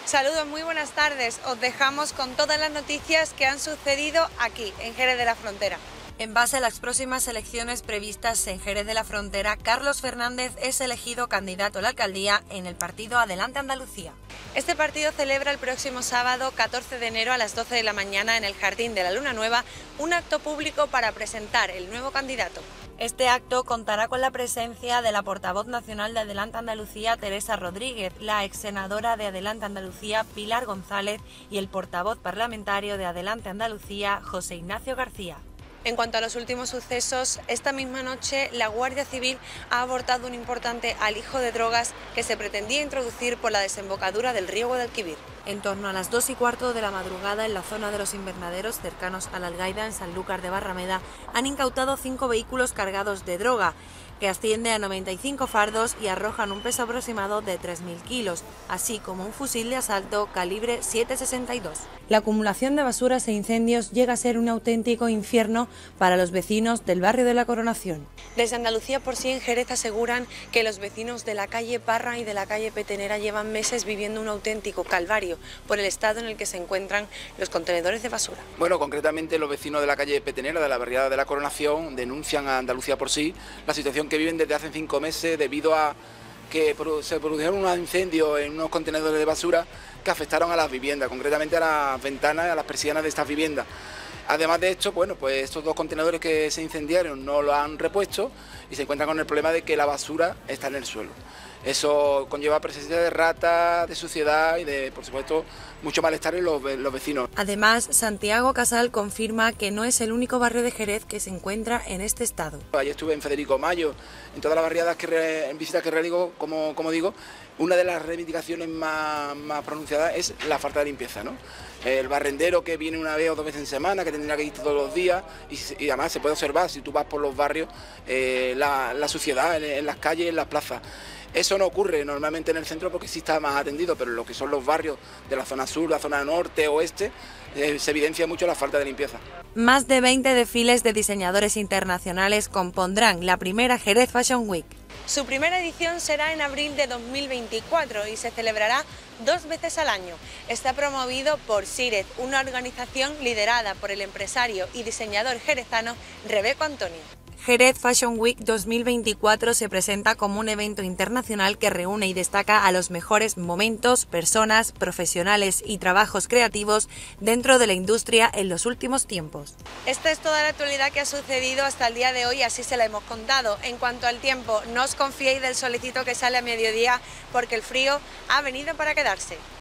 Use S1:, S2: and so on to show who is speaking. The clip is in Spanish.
S1: Saludos, muy buenas tardes. Os dejamos con todas las noticias que han sucedido aquí, en Jerez de la Frontera. En base a las próximas elecciones previstas en Jerez de la Frontera, Carlos Fernández es elegido candidato a la alcaldía en el partido Adelante Andalucía. Este partido celebra el próximo sábado 14 de enero a las 12 de la mañana en el Jardín de la Luna Nueva un acto público para presentar el nuevo candidato. Este acto contará con la presencia de la portavoz nacional de Adelante Andalucía, Teresa Rodríguez, la ex senadora de Adelante Andalucía, Pilar González, y el portavoz parlamentario de Adelante Andalucía, José Ignacio García. En cuanto a los últimos sucesos, esta misma noche la Guardia Civil ha abortado un importante alijo de drogas que se pretendía introducir por la desembocadura del río Guadalquivir. En torno a las 2:15 de la madrugada, en la zona de los invernaderos cercanos a la Algaida, en Sanlúcar de Barrameda, han incautado 5 vehículos cargados de droga, que asciende a 95 fardos y arrojan un peso aproximado de 3.000 kilos, así como un fusil de asalto calibre 7,62. La acumulación de basuras e incendios llega a ser un auténtico infierno para los vecinos del barrio de la Coronación. Desde Andalucía por sí en Jerez aseguran que los vecinos de la calle Parra y de la calle Petenera llevan meses viviendo un auténtico calvario por el estado en el que se encuentran los contenedores de basura.
S2: Bueno, concretamente los vecinos de la calle Petenera, de la barriada de la Coronación, denuncian a Andalucía por sí la situación que viven desde hace 5 meses debido a que se produjeron unos incendios en unos contenedores de basura que afectaron a las viviendas, concretamente a las ventanas y a las persianas de estas viviendas. Además de esto, bueno, pues estos 2 contenedores que se incendiaron no lo han repuesto y se encuentran con el problema de que la basura está en el suelo. Eso conlleva presencia de ratas, de suciedad y de, por supuesto, mucho malestar en los vecinos.
S1: Además, Santiago Casal confirma que no es el único barrio de Jerez que se encuentra en este estado.
S2: Ayer estuve en Federico Mayo, en todas las barriadas en visitas que realizo, como digo, una de las reivindicaciones más pronunciadas es la falta de limpieza, ¿no? El barrendero que viene una vez o 2 veces en semana, que tendría que ir todos los días, y además se puede observar, si tú vas por los barrios, la suciedad en las calles y en las plazas. Eso no ocurre normalmente en el centro porque sí está más atendido, pero en lo que son los barrios de la zona sur, la zona norte, oeste, se evidencia mucho la falta de limpieza.
S1: Más de 20 desfiles de diseñadores internacionales compondrán la primera Jerez Fashion Week. Su primera edición será en abril de 2024 y se celebrará 2 veces al año. Está promovido por Siret, una organización liderada por el empresario y diseñador jerezano Rebeco Antonio. Jerez Fashion Week 2024 se presenta como un evento internacional que reúne y destaca a los mejores momentos, personas, profesionales y trabajos creativos dentro de la industria en los últimos tiempos. Esta es toda la actualidad que ha sucedido hasta el día de hoy, así se la hemos contado. En cuanto al tiempo, no os confiéis del solecito que sale a mediodía porque el frío ha venido para quedarse.